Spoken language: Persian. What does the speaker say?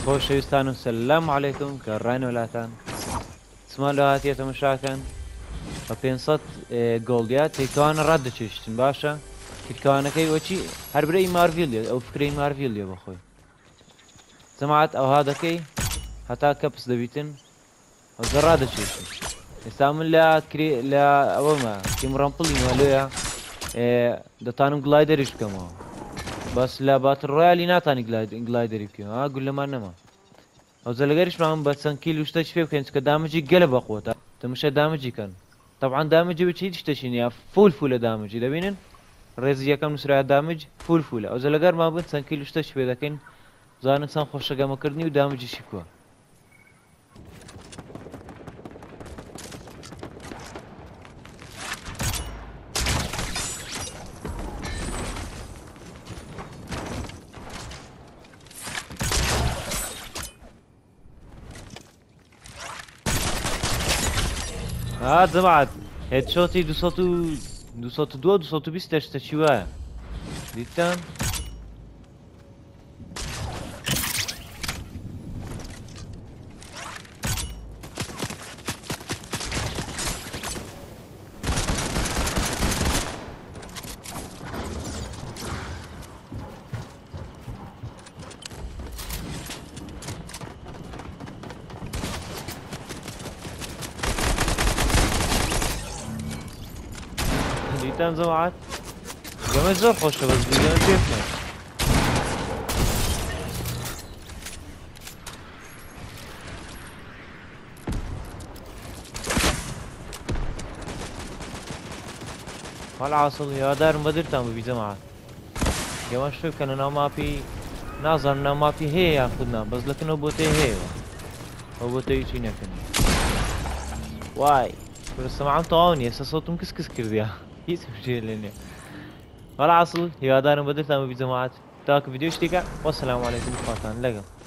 خۆشەویستان و سەلام عەلەیکم گەڕاین وڵاتان چما لە هاتیەتە مشاکەن بە 500 گۆڵدیا تێکەوانە ڕاددەچێشتن باشە تێکەوانەکەی وەچی هەربرەی مارڤیلیە ئەو فکرەی مارڤیلیە بەخۆی جەماعەت ئەوها دەکەی هەتا کەپس دەبیتن ئەوزە ڕاددەچێشتن ئێستا من لە ئەوەمە تیم ڕەمپڵی مەلۆیە دەتانم گڵایدەریش بکەمەوە بەس لە باتر ڕۆیالی ناتانی گڵایدەری بکەم ها گول لەمان نەما ئەوزە لەگەریشمان بە چەند کیل و شتە فێ بکەین چکە دامەجی گەلە بەخۆتە تەمەشە دامەجی کەن طبعا دامەجی بچی هیچ شتێکی نییە فولە دامەجی دەبینن ڕێزی یەکەم نووسرای دامەج فولە ئەوزە لەگەرمان بن چەند کیل و شتەش پێ دەکەین زانن چەند خۆشەگەمەکردنی و دامەجیشی کووە جەماعەت هێدشۆتی 220 شتێکی وایە دیتان دیتان جەماعەت گەمە زۆر خۆشە بەس گەمە پێ بکەن وەڵعاسڵ هیوادارم بەدرتان ببی جەماعەت گەمەش پێ بکەنە ناو ماپی نازانم ناو ماپی هەیە یان خودنا بەس لەکنەوە بۆتەی هەیەوە ئەو بۆتە هیچی نەکەنی وای سەماعەم تەواو نییە ئێستا سەوتم کس کردیە هیچ شتێ لێ نییە وەڵعاسڵ هیوادارم بەدرتان ببی جەماعەت تاکە ڤیدیۆ شتێکە وەسەلام عەلەیکم خواتان لەگەڵ